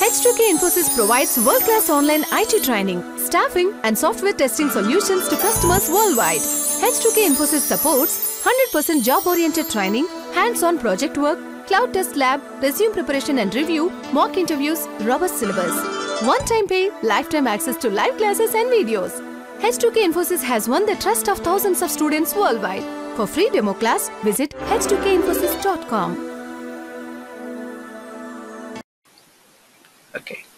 H2K Infosys provides world-class online IT training, staffing and software testing solutions to customers worldwide. H2K Infosys supports 100% job-oriented training, hands-on project work, cloud test lab, resume preparation and review, mock interviews, robust syllabus. One-time pay, lifetime access to live classes and videos. H2K Infosys has won the trust of thousands of students worldwide. For free demo class, visit h2kinfosys.com. Okay.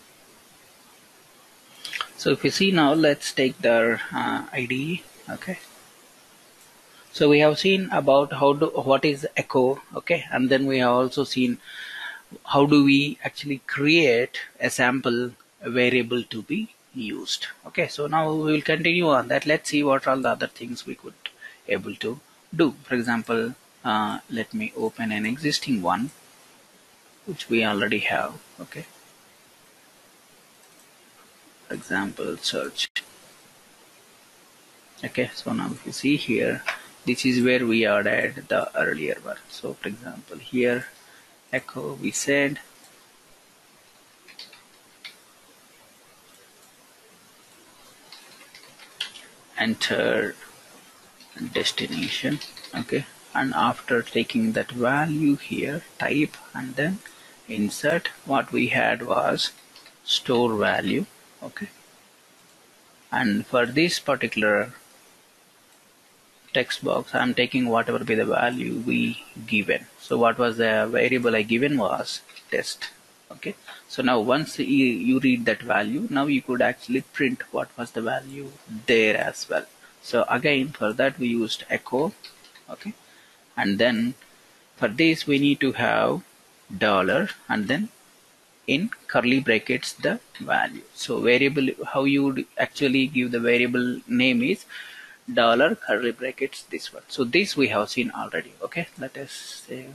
So if you see now, let's take the IDE. Okay. So we have seen about what is echo. Okay, and then we have also seen how do we actually create a sample variable to be used. Okay, so now we will continue on that. Let's see what all the other things we could able to do. For example, let me open an existing one which we already have. Okay, for example, search. Okay, so now if you see here, this is where we added the earlier one. So for example, here echo, we said enter destination. Okay, and after taking that value here, type and then insert, what we had was store value. Okay, and for this particular text box, I'm taking whatever be the value we given. So what was the variable I given was test. Okay, so now once you read that value, now you could actually print what was the value there as well. So again, for that we used echo. Okay, and then for this we need to have dollar and then in curly brackets the value. So variable, how you would actually give the variable name is dollar curly brackets this one. So this we have seen already. Okay, let us save.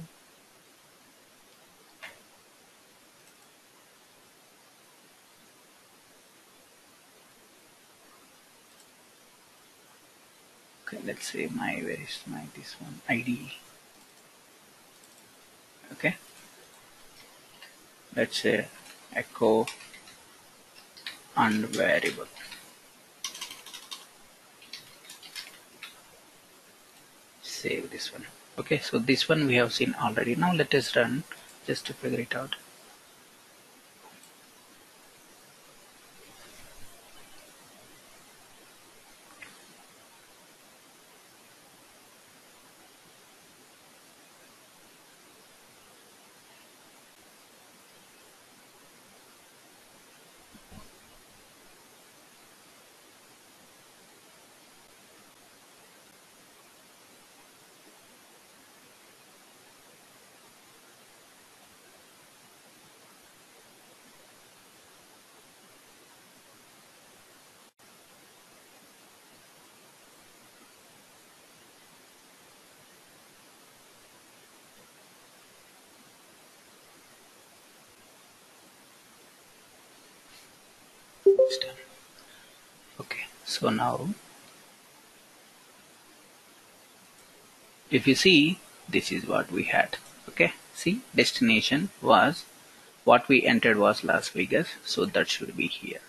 Okay, let's say where is my this one ID. Okay, let's say echo and variable. Save this one. Okay, so this one we have seen already. Now let us run just to figure it out. Okay, so now if you see, this is what we had. Okay, see, destination was what we entered was Las Vegas, so that should be here.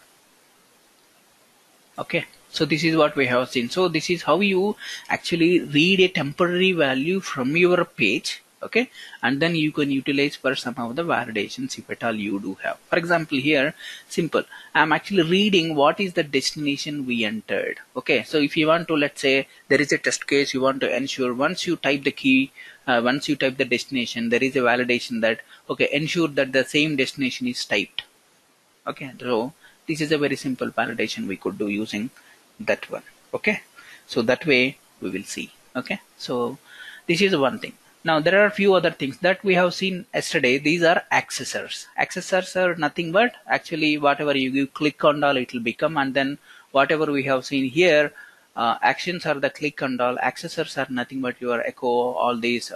Okay, so this is what we have seen. So this is how you actually read a temporary value from your page. Okay, and then you can utilize for some of the validations if at all you do have. For example, here simple, I'm actually reading what is the destination we entered. Okay, so if you want to, let's say there is a test case, you want to ensure once you type the key, once you type the destination, there is a validation that okay, ensure that the same destination is typed. Okay, so this is a very simple validation we could do using that one. Okay, so that way we will see. Okay, so this is one thing. Now there are a few other things that we have seen yesterday. These are accessors. Accessors are nothing but actually whatever you click on all it will become, and then whatever we have seen here, actions are the click and all. Accessors are nothing but your echo, all these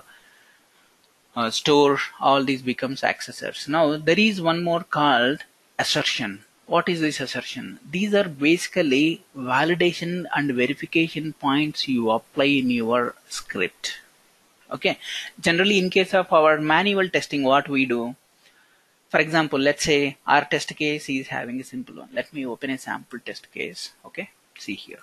store, all these becomes accessors. Now there is one more called assertion. What is this assertion? These are basically validation and verification points you apply in your script. Okay, generally in case of our manual testing, what we do, For example, let's say our test case is having a simple one. Let me open a sample test case. Okay, see here.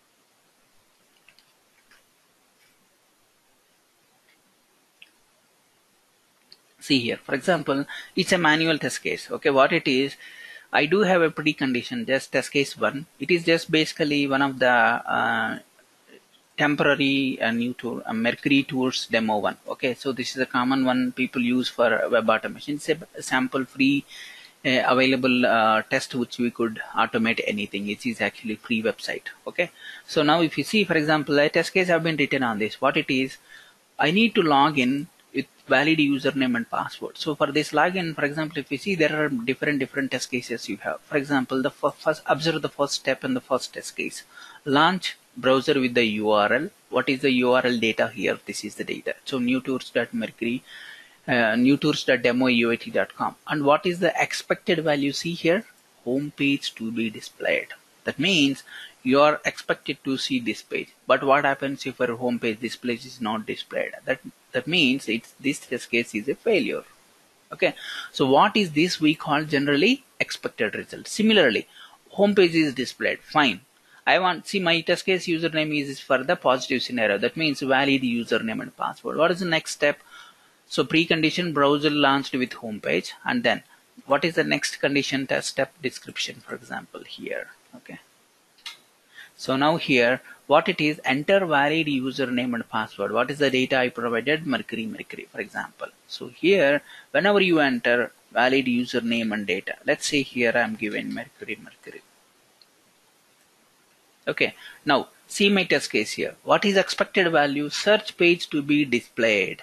See here, for example, it's a manual test case. Okay, what it is, I do have a precondition, just test case 1. It is just basically one of the temporary new tool, Mercury tools demo 1. Okay, so this is a common one people use for web automation. It's a sample free available test which we could automate anything. It is actually free website. Okay, so now if you see, for example, a test case have been written on this. What it is, I need to log in with valid username and password. So for this login, for example, if you see, there are different test cases you have. For example, the first observe the first step in the first test case. Launch browser with the URL. What is the URL data here? This is the data. So newtours.mercury, newtours.demoUAT.com. And what is the expected value? See here, home page to be displayed. That means you are expected to see this page. But what happens if your home page displays is not displayed? That means this test case is a failure. Okay, so what is this we call generally expected result. Similarly, home page is displayed, fine. I want, see, my test case username is for the positive scenario. That means valid username and password. What is the next step? So precondition, browser launched with home page, and then what is the next condition? Test step description, for example, here. Okay, so now here what it is, enter valid username and password. What is the data I provided? Mercury, for example. So here whenever you enter valid username and data, let's say here I am given Mercury. Okay, now see my test case here. What is expected value? Search page to be displayed.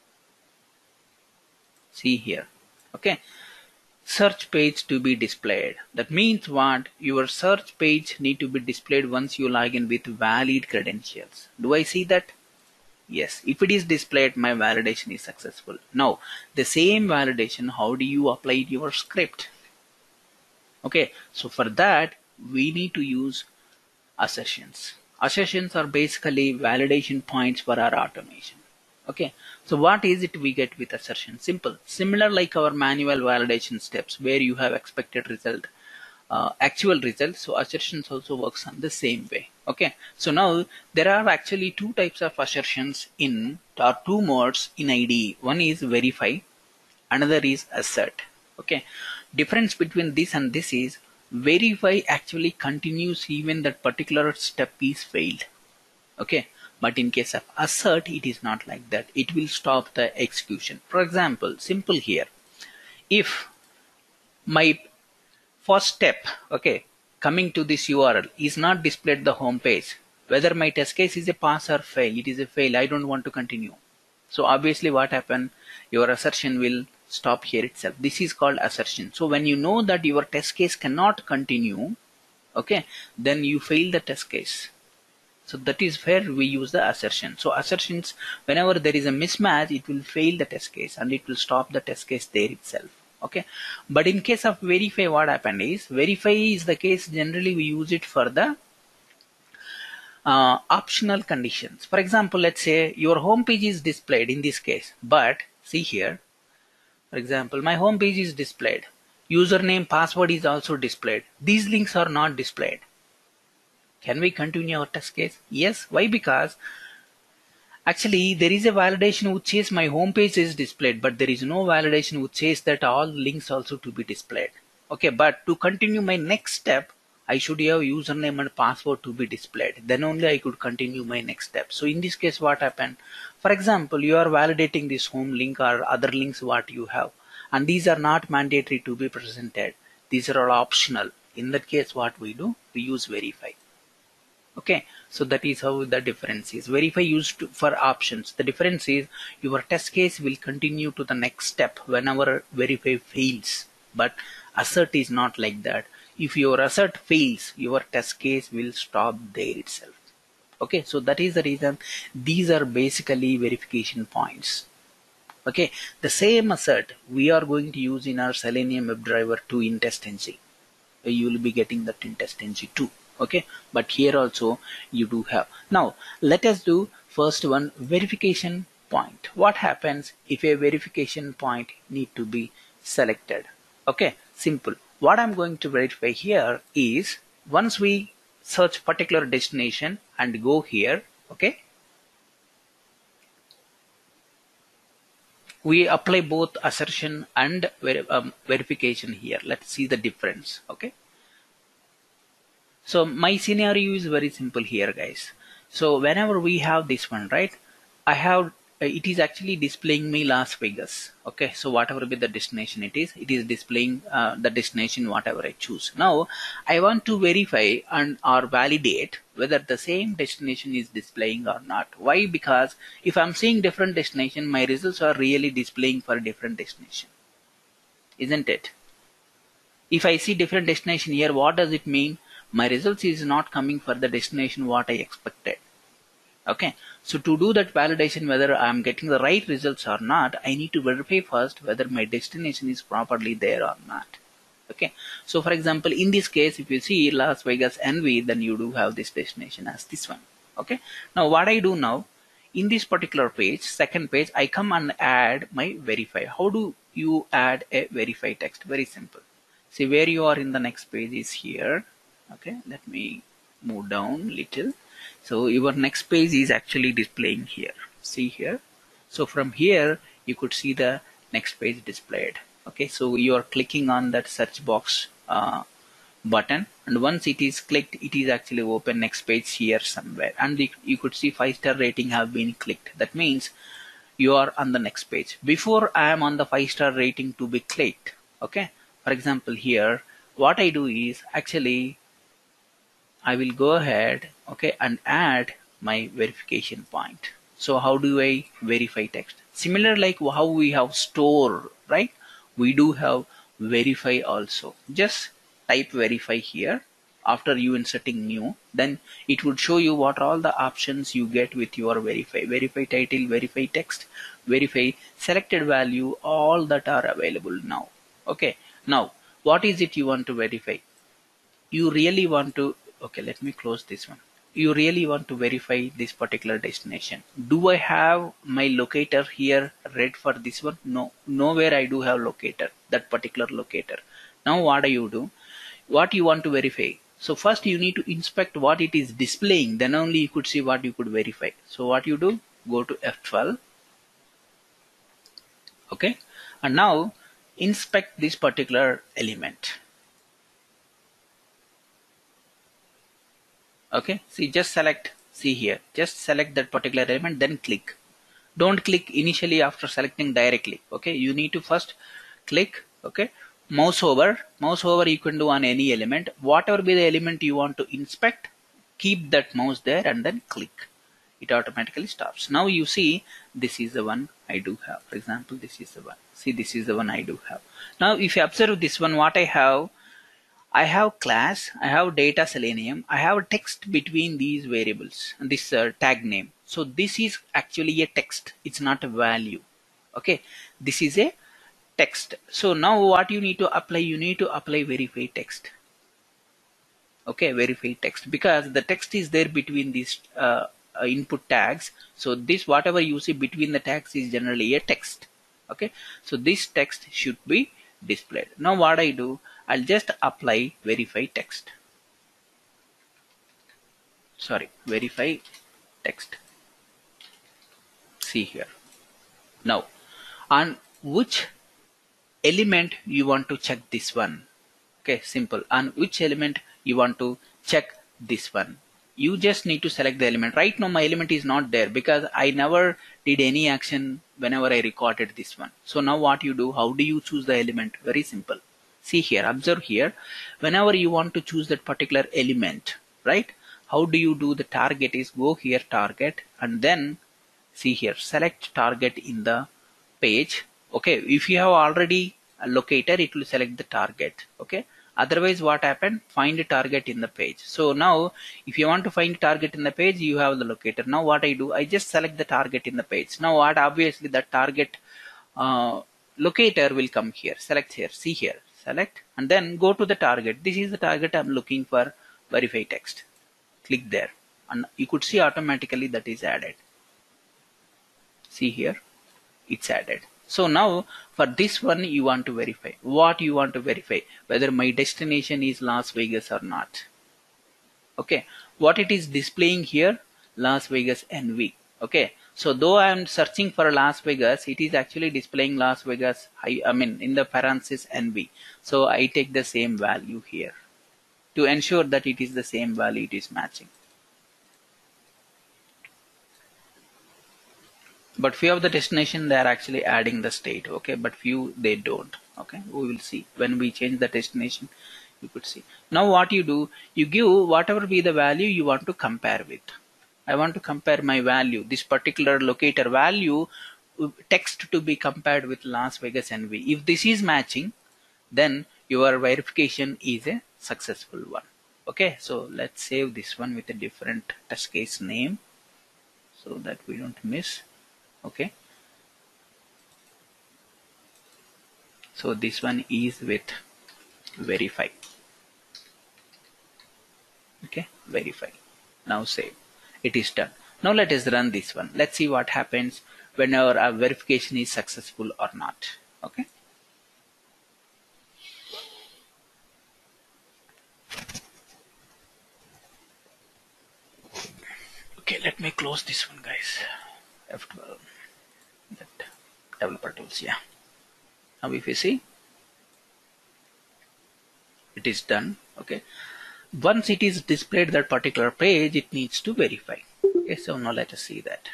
See here. Okay, search page to be displayed. That means what? Your search page need to be displayed once you log in with valid credentials. Do I see that? Yes. If it is displayed, my validation is successful. Now the same validation, how do you apply your script? Okay, so for that we need to use assertions. Assertions are basically validation points for our automation. Okay, so what is it we get with assertion? Simple, similar like our manual validation steps where you have expected result, actual result. So assertions also works on the same way. Okay, so now there are actually two types of assertions or two modes in IDE. One is verify, another is assert. Okay, difference between this and this is verify actually continues even that particular step is failed. Okay, but in case of assert, it is not like that. It will stop the execution. For example, simple here, if my first step, okay, coming to this URL is not displayed the home page, whether my test case is a pass or fail, it is a fail, I don't want to continue. So obviously what happened, your assertion will stop here itself. This is called assertion. So when you know that your test case cannot continue, okay, then you fail the test case. So that is where we use the assertion. So assertions, whenever there is a mismatch, it will fail the test case and it will stop the test case there itself. Okay, but in case of verify, what happened is, verify is the case generally we use it for the optional conditions. For example, let's say your home page is displayed in this case, but see here, for example, my home page is displayed, username, password is also displayed, these links are not displayed. Can we continue our test case? Yes. Why? Because actually there is a validation which says my home page is displayed, but there is no validation which says that all links also to be displayed. Okay, but to continue my next step, I should have username and password to be displayed. Then only I could continue my next step. So in this case, what happened? For example, you are validating this home link or other links what you have, and these are not mandatory to be presented. These are all optional. In that case, what we do? We use verify. Okay, so that is how the difference is. Verify used for options. The difference is your test case will continue to the next step whenever verify fails, but assert is not like that. If your assert fails, your test case will stop there itself. Okay, so that is the reason these are basically verification points. Okay, the same assert we are going to use in our Selenium WebDriver 2 in TestNG. You will be getting that in TestNG 2. Okay, but here also you do have. Now let us do first one, verification point. What happens if a verification point need to be selected? Okay, simple. What I'm going to verify here is once we search particular destination and go here, okay, we apply both assertion and verification here. Let's see the difference. Okay, so my scenario is very simple here, guys. So whenever we have this one, right, I have it is actually displaying me Las Vegas. Okay, so whatever be the destination it is displaying the destination whatever I choose. Now I want to verify and or validate whether the same destination is displaying or not. Why? Because if I'm seeing different destination, my results are really displaying for a different destination, isn't it? If I see different destination here, what does it mean? My results is not coming for the destination what I expected. Okay, so to do that validation whether I'm getting the right results or not, I need to verify first whether my destination is properly there or not. Okay, so for example, in this case, if you see Las Vegas NV, then you do have this destination as this one. Okay, now what I do now, in this particular page, second page, I come and add my verify. How do you add a verify text? Very simple. See where you are in the next page is here. Okay, let me move down little. So your next page is actually displaying here. See here. So from here you could see the next page displayed. Okay, so you are clicking on that search box button, and once it is clicked, it is actually open next page here somewhere, and you could see 5-star rating have been clicked. That means you are on the next page. Before I am on the 5-star rating to be clicked. Okay, for example here, what I do is actually I will go ahead, okay, and add my verification point. So how do I verify text? Similar like how we have store, right? We do have verify also. Just type verify here. After you inserting new, then it would show you what all the options you get with your verify. Verify title, verify text, verify selected value, all that are available now. Okay, now what is it you want to verify? You really want to, okay, let me close this one. You really want to verify this particular destination. Do I have my locator here read for this one? No, nowhere I do have locator, that particular locator. Now what do you do? What you want to verify? So first you need to inspect what it is displaying, then only you could see what you could verify. So what you do? Go to F12. Okay, and now inspect this particular element. Okay, see, just select, see here, just select that particular element, then click. Don't click initially after selecting directly. Okay, you need to first click. Okay, mouse over you can do on any element. Whatever be the element you want to inspect, keep that mouse there and then click. It automatically stops. Now you see this is the one I do have. For example, this is the one. See, this is the one I do have. Now if you observe this one, what I have class, I have data Selenium, I have text between these variables and this tag name. So this is actually a text, it's not a value. Okay, this is a text. So now what you need to apply? You need to apply verify text. Okay, verify text, because the text is there between these input tags. So this whatever you see between the tags is generally a text. Okay, so this text should be displayed. Now what I do, I'll just apply verify text. Sorry, verify text. See here. Now, on which element you want to check this one? Okay, simple. On which element you want to check this one? You just need to select the element. Right now my element is not there because I never did any action whenever I recorded this one. So now what you do, how do you choose the element? Very simple. See here, observe here, whenever you want to choose that particular element, right? How do you do? The target is go here, target, and then see here, select target in the page. Okay, if you have already a locator, it will select the target. Okay, otherwise what happened? Find a target in the page. So now if you want to find target in the page, you have the locator. Now what I do, I just select the target in the page. Now what, obviously the target locator will come here. Select here, see here, select, and then go to the target. This is the target I'm looking for, verify text. Click there and you could see automatically that is added. See here, it's added. So now for this one you want to verify. What you want to verify? Whether my destination is Las Vegas or not. Okay, what it is displaying here, Las Vegas NV. Okay, so though I am searching for Las Vegas, it is actually displaying Las Vegas, I mean in the parenthesis NV. So I take the same value here to ensure that it is the same value, it is matching. But few of the destination they are actually adding the state, okay, but few they don't. Okay, we will see when we change the destination. You could see. Now what you do, you give whatever be the value you want to compare with. I want to compare my value, this particular locator value text to be compared with Las Vegas NV. If this is matching, then your verification is a successful one. Okay, so let's save this one with a different test case name so that we don't miss. Okay, so this one is with verify. Okay, verify. Now save. It is done. Now let us run this one. Let's see what happens whenever our verification is successful or not. Okay. Okay, let me close this one, guys. F12. That developer tools, yeah. Now if you see, it is done. Okay. Once it is displayed that particular page, it needs to verify. Okay, so now let us see that.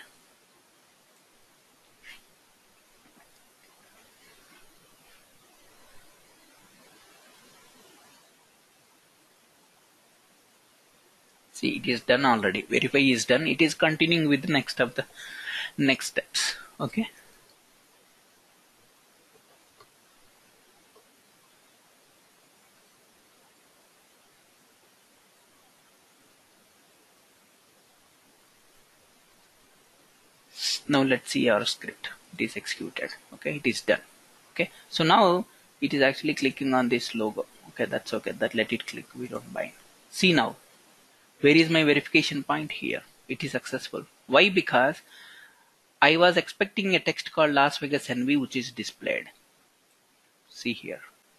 See, it is done already. Verify is done. It is continuing with the next of the next steps. Okay. Now let's see our script. It is executed. Okay, it is done. Okay, so now it is actually clicking on this logo. Okay, that's okay. That let it click. We don't bind. See now, where is my verification point here? It is successful. Why? Because I was expecting a text called Las Vegas NV, which is displayed. See here.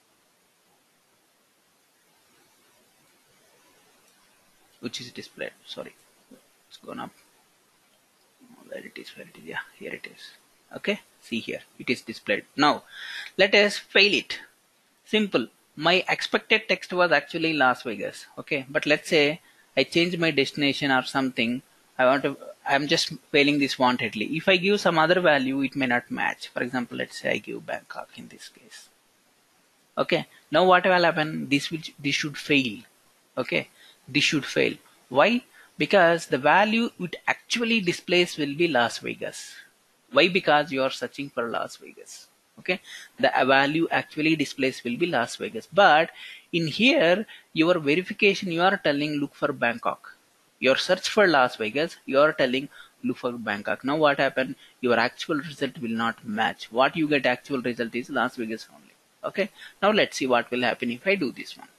Which is displayed. Sorry, it's gone up. Where it is, yeah, here it is. Okay, see here, it is displayed. Now let us fail it. Simple. My expected text was actually Las Vegas. Okay, but let's say I change my destination or something. I'm just failing this wantedly. If I give some other value, it may not match. For example, let's say I give Bangkok in this case. Okay, now what will happen? This should fail. Okay, this should fail. Why? Because the value it actually displays will be Las Vegas. Why? Because you are searching for Las Vegas. Okay, the value actually displays will be Las Vegas, but in here your verification you are telling look for Bangkok. Your search for Las Vegas, you are telling look for Bangkok. Now what happened? Your actual result will not match. What you get actual result is Las Vegas only. Okay, now let's see what will happen if I do this one.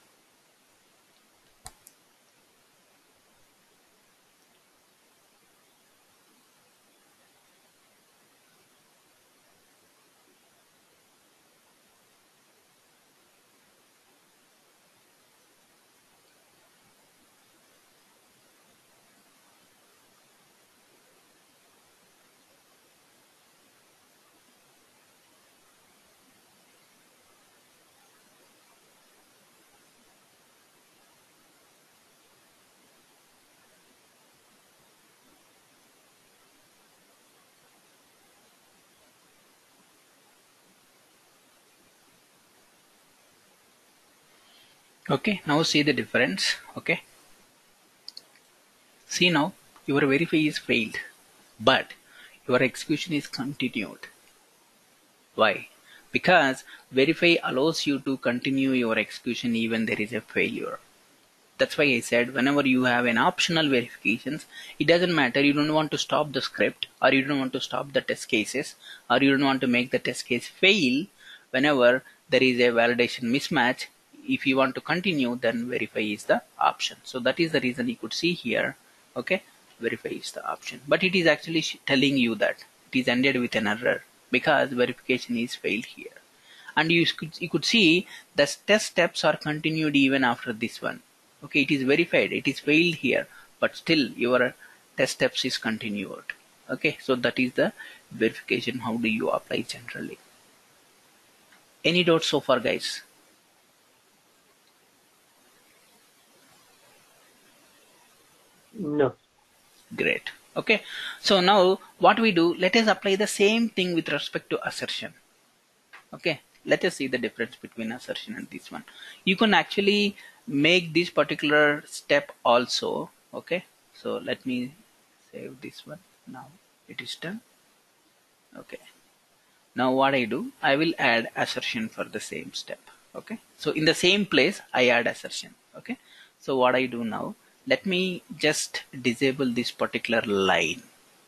Okay, now see the difference. Okay, see now your verify is failed, but your execution is continued. Why? Because verify allows you to continue your execution even there is a failure. That's why I said whenever you have an optional verifications, it doesn't matter. You don't want to stop the script, or you don't want to stop the test cases, or you don't want to make the test case fail. Whenever there is a validation mismatch, if you want to continue, then verify is the option. So that is the reason you could see here. Okay, verify is the option, but it is actually telling you that it is ended with an error because verification is failed here. And you could see the test steps are continued even after this one. Okay, it is verified, it is failed here, but still your test steps is continued. Okay, so that is the verification. How do you apply generally? Any doubts so far, guys? No. Great. Okay, so now what we do, let us apply the same thing with respect to assertion. Okay, let us see the difference between assertion and this one. You can actually make this particular step also. Okay, so let me save this one. Now it is done. Okay, now what I do, I will add assertion for the same step. Okay, so in the same place I add assertion. Okay, so what I do now, let me just disable this particular line.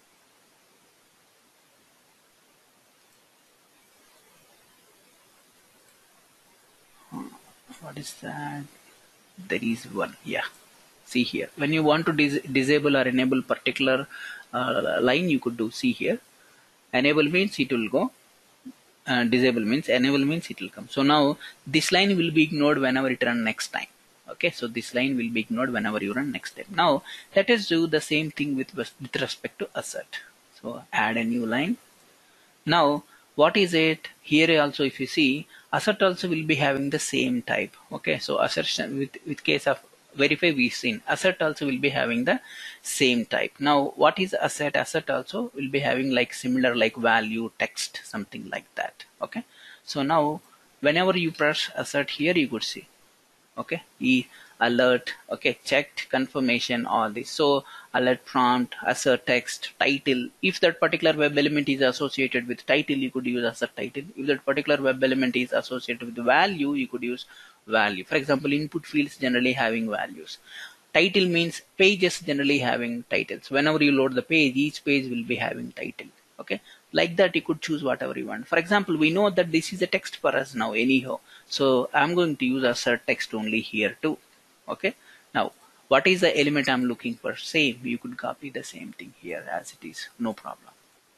What is that? There is one. Yeah, see here, when you want to disable or enable particular line, you could do, see here, enable means it will go, disable means, enable means it will come. So now this line will be ignored whenever it run next time. Okay, so this line will be ignored whenever you run next time. Now let us do the same thing with respect to assert. So add a new line. Now what is it here also, if you see, assert also will be having the same type. Okay, so assertion with case of verify we've seen, assert also will be having the same type. Now what is assert? Assert also will be having like similar like value, text, something like that. Okay, so now whenever you press assert here, you could see, okay, alert, okay, checked, confirmation, all this. So alert prompt, assert text, title. If that particular web element is associated with title, you could use assert title. If that particular web element is associated with value, you could use value. For example, input fields generally having values. Title means pages generally having titles. Whenever you load the page, each page will be having title. Okay, like that you could choose whatever you want. For example, we know that this is a text for us now anyhow, so I'm going to use assert text only here too. Okay, now what is the element I'm looking for? Same, you could copy the same thing here as it is, no problem.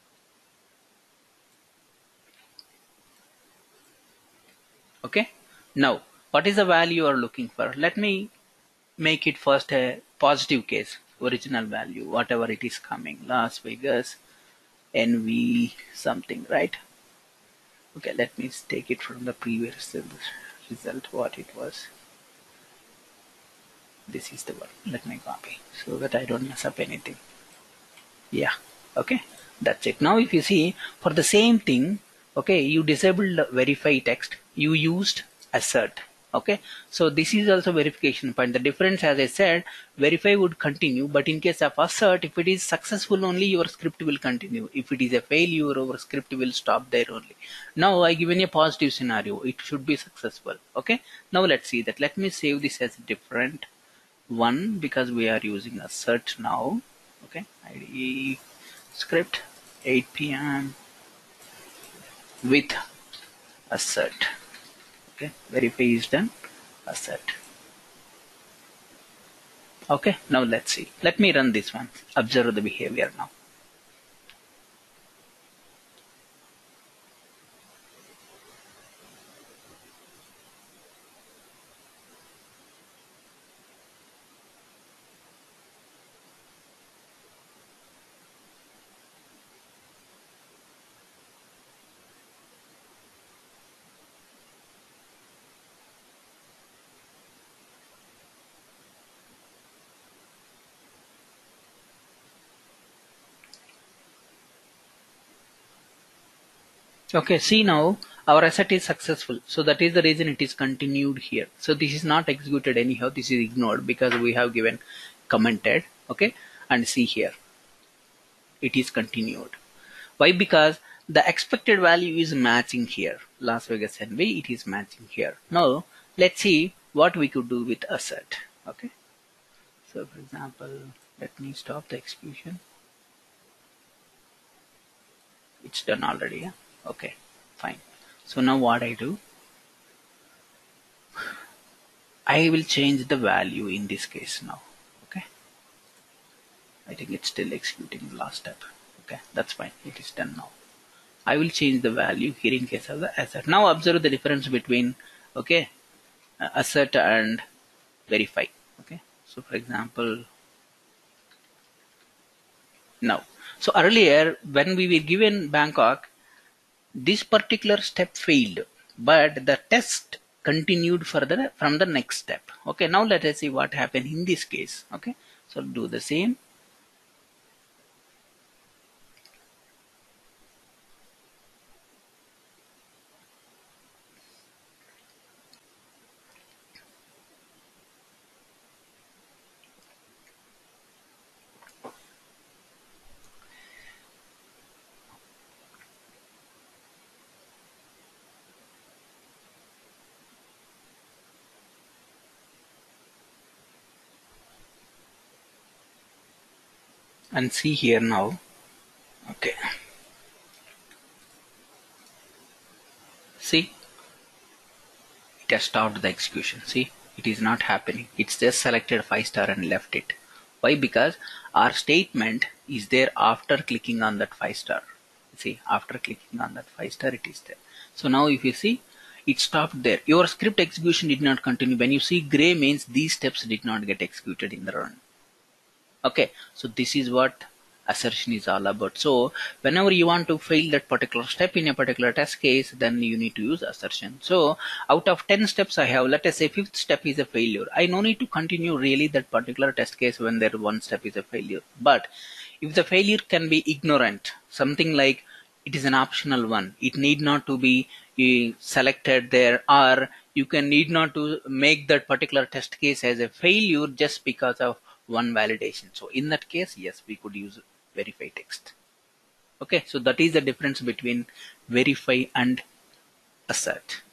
Okay, now what is the value you are looking for? Let me make it first a positive case, original value, whatever it is coming, Las Vegas NV something, right? Okay, let me take it from the previous result, what it was. This is the one. Let me copy so that I don't mess up anything. Yeah, okay, that's it. Now if you see, for the same thing, okay, you disabled verify text, you used assert. Okay, so this is also verification point. The difference, as I said, verify would continue, but in case of assert, if it is successful only, your script will continue. If it is a failure, your script will stop there only. Now I given a positive scenario, it should be successful. Okay, now let's see that. Let me save this as a different one because we are using assert now. Okay, IDE script 8 p.m. with assert. Okay, verify is done, assert. Okay, now let's see. Let me run this one. Observe the behavior now. Okay, see now our asset is successful, so that is the reason it is continued here. So this is not executed anyhow, this is ignored because we have given commented. Okay, and see here it is continued. Why? Because the expected value is matching here, Las Vegas NV, it is matching here. Now let's see what we could do with assert. Okay, so for example, let me stop the execution. It's done already. Yeah? Okay, fine. So now what I do, I will change the value in this case now. Okay, I think it's still executing the last step. Okay, that's fine. It is done now. I will change the value here in case of the assert. Now observe the difference between, okay, assert and verify. Okay, so for example, now, so earlier when we were given Bangkok, this particular step failed, but the test continued further from the next step. Okay, now let us see what happened in this case. Okay, so do the same. And see here now. Okay, see, it has stopped the execution. See, it is not happening. It's just selected 5-star and left it. Why? Because our statement is there after clicking on that 5-star. See, after clicking on that 5-star, it is there. So now if you see, it stopped there. Your script execution did not continue. When you see gray means these steps did not get executed in the run. Okay, so this is what assertion is all about. So whenever you want to fail that particular step in a particular test case, then you need to use assertion. So out of 10 steps I have, let us say fifth step is a failure. I no need to continue really that particular test case when there one step is a failure. But if the failure can be ignorant, something like it is an optional one, it need not to be selected there, or you can need not to make that particular test case as a failure just because of one validation. So in that case, yes, we could use verify text. Okay, so that is the difference between verify and assert.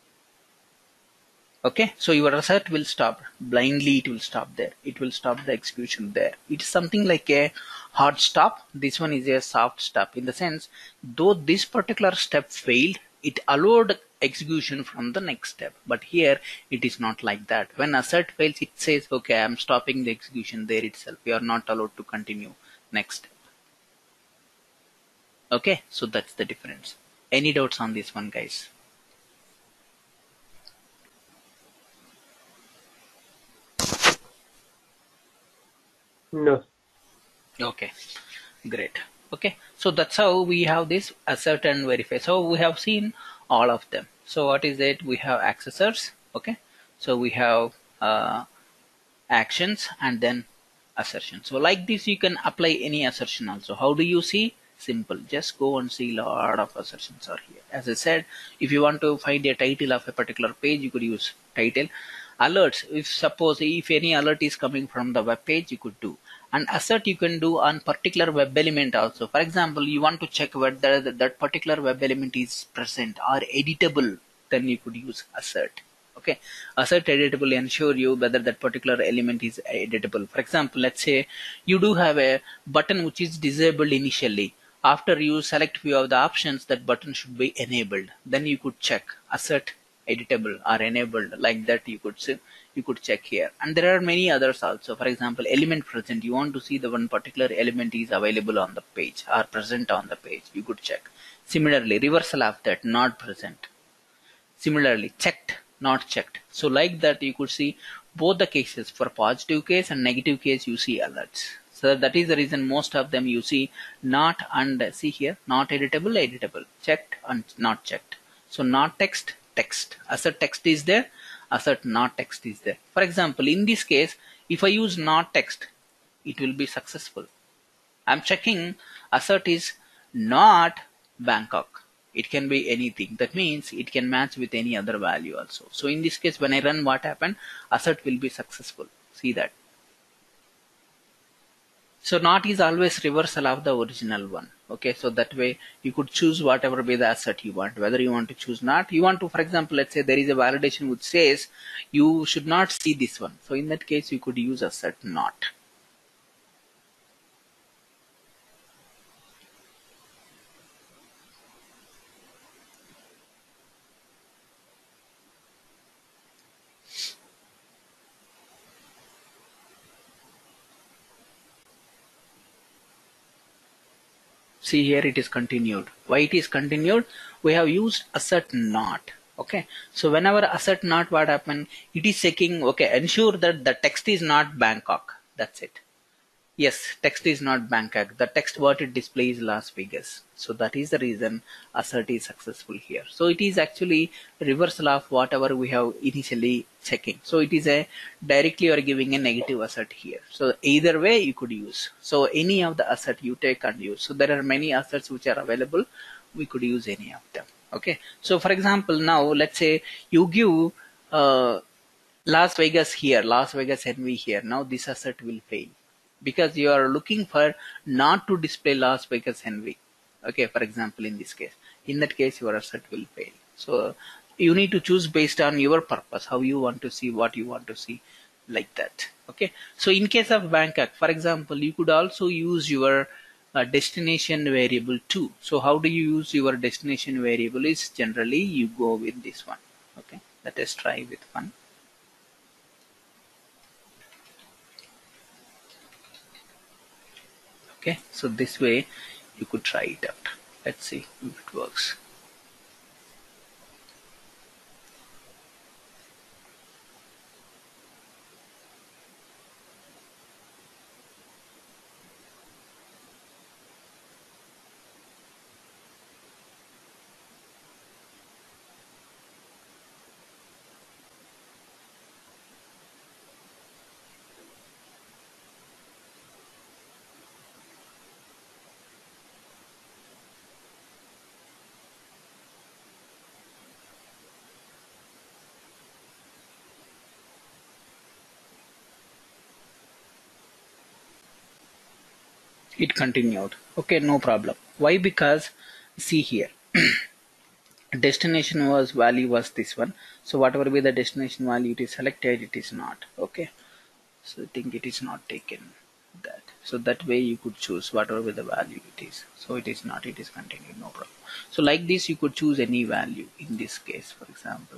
Okay, so your assert will stop blindly, it will stop there, it will stop the execution there. It is something like a hard stop. This one is a soft stop, in the sense though this particular step failed, it allowed execution from the next step, but here it is not like that. When assert fails, it says okay, I'm stopping the execution there itself, we are not allowed to continue next step. Okay, so that's the difference. Any doubts on this one, guys? No. Okay, great. Okay, so that's how we have this assert and verify. So we have seen all of them. So what is it? We have accessors. Okay, so we have actions and then assertion. So like this, you can apply any assertion also. How do you see? Simple. Just go and see a lot of assertions are here. As I said, if you want to find a title of a particular page, you could use title. Alerts, if suppose if any alert is coming from the web page, you could do. And assert you can do on particular web element also. For example, you want to check whether that particular web element is present or editable, then you could use assert. Okay, assert editable ensure you whether that particular element is editable. For example, let's say you do have a button which is disabled initially. After you select few of the options, that button should be enabled. Then you could check assert editable or enabled, like that you could check here. And there are many others also. For example, element present, you want to see the one particular element is available on the page or present on the page, you could check. Similarly, reversal of that, not present. Similarly, checked, not checked. So like that you could see both the cases. For positive case and negative case, you see alerts. So that is the reason most of them you see not, and see here, not editable, editable, checked and not checked. So not text, text. Assert text is there, assert not text is there. For example, in this case, if I use not text, it will be successful. I'm checking assert is not Bangkok. It can be anything. That means it can match with any other value also. So in this case, when I run, what happened? Assert will be successful. See that. So not is always reversal of the original one. Okay, so that way you could choose whatever be the assert you want. Whether you want to choose not, you want to, for example, let's say there is a validation which says you should not see this one. So in that case, you could use assert not. See here it is continued. Why it is continued? We have used assert not. Okay. So whenever assert not, what happen? It is checking, okay, ensure that the text is not Bangkok. That's it. Yes, text is not Bangkok. The text what it displays Las Vegas. So that is the reason assert is successful here. So it is actually reversal of whatever we have initially checking. So it is a directly you are giving a negative assert here. So either way you could use. So any of the assert you take and use. So there are many asserts which are available. We could use any of them. Okay. So for example, now let's say you give Las Vegas here, Las Vegas NV here. Now this assert will fail because you are looking for not to display Las Vegas NV. Okay, for example, in this case, in that case, your assert will fail. So you need to choose based on your purpose, how you want to see, what you want to see, like that. Okay. So in case of Bangkok, for example, you could also use your destination variable too. So how do you use your destination variable? Is generally you go with this one. Okay. Let us try with one. Okay, so this way you could try it out. Let's see if it works. It continued. Okay, no problem. Why? Because see here, destination was value was this one. So whatever be the destination value it is selected, it is not. Okay. So I think it is not taken that. So that way you could choose whatever be the value it is. So it is not, it is continued, no problem. So like this you could choose any value in this case, for example.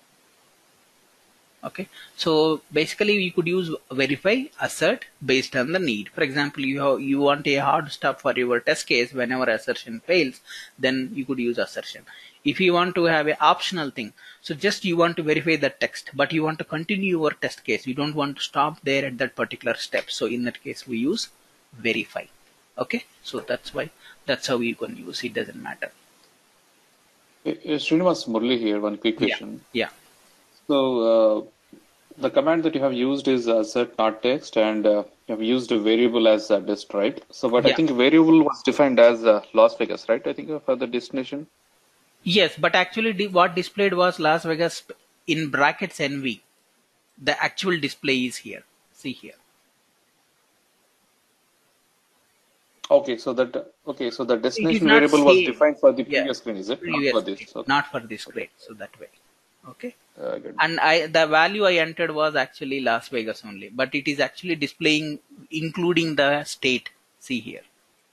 Okay, so basically you could use verify assert based on the need. For example, you want a hard stop for your test case. Whenever assertion fails, then you could use assertion. If you want to have an optional thing, so just you want to verify the text, but you want to continue your test case, you don't want to stop there at that particular step. So in that case we use verify. Okay, so that's how you can use it. Doesn't matter. Srinivas Murli here. One quick question. Yeah. So the command that you have used is assert not text, and you have used a variable as dist, right? So, but I think variable was defined as Las Vegas, right? I think for the destination. Yes, but actually what displayed was Las Vegas in brackets NV. The actual display is here. See here. Okay, so the destination variable was defined for the previous screen, is it? Not for this. Okay. Not for this screen. So that way. Okay. And the value I entered was actually Las Vegas only, but it is actually displaying including the state. See here.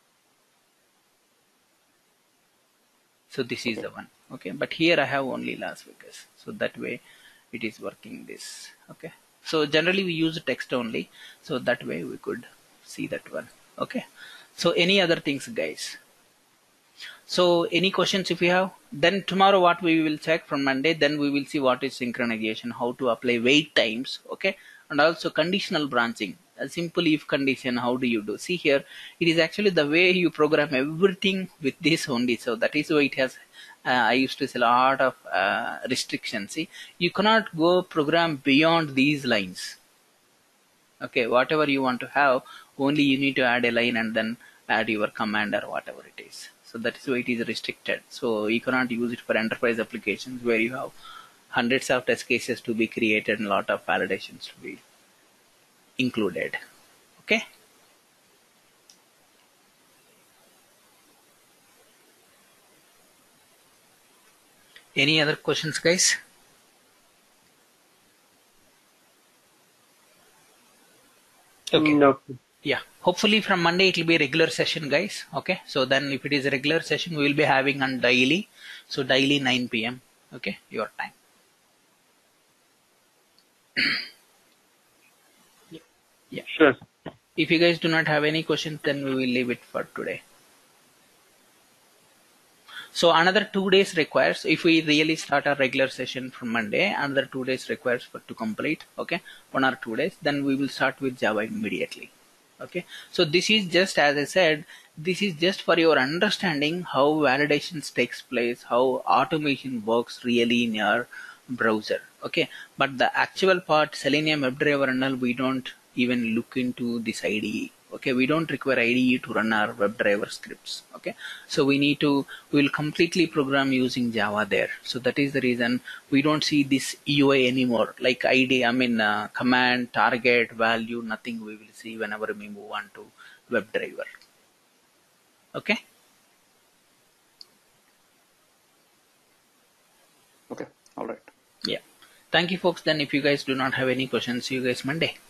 So this is the one. Okay, but here I have only Las Vegas. So that way it is working this. Okay. So generally we use text only. So that way we could see that one. Okay. So any other things, guys? So any questions if you have? Then tomorrow what we will check from Monday, then we will see what is synchronization, how to apply wait times, okay, and also conditional branching. A simple if condition, how do you do? See here, it is actually the way you program everything with this only. So that is why it has, I used to say a lot of restrictions. See, you cannot go program beyond these lines. Okay, whatever you want to have, only you need to add a line and then add your command or whatever it is. So that is why it is restricted. So you cannot use it for enterprise applications where you have hundreds of test cases to be created and a lot of validations to be included. Okay. Any other questions, guys? Okay. No. Yeah, hopefully from Monday it will be a regular session, guys. Okay, so then if it is a regular session, we will be having on daily. So daily 9 p.m. Okay, your time. Yeah. Sure. If you guys do not have any questions, then we will leave it for today. So another 2 days requires, if we really start a regular session from Monday, another 2 days requires for to complete, okay, 1 or 2 days, then we will start with Java immediately. Okay, so this is just, as I said, this is just for your understanding how validations takes place, how automation works really in your browser. Okay, but the actual part, Selenium WebDriver and all, we don't even look into this IDE. Okay, we don't require IDE to run our WebDriver scripts. Okay, so we will completely program using Java there. So that is the reason we don't see this UI anymore, like ID, command, target, value, nothing we will see whenever we move on to WebDriver. Okay. Okay. All right. Yeah. Thank you, folks. Then if you guys do not have any questions, see you guys Monday.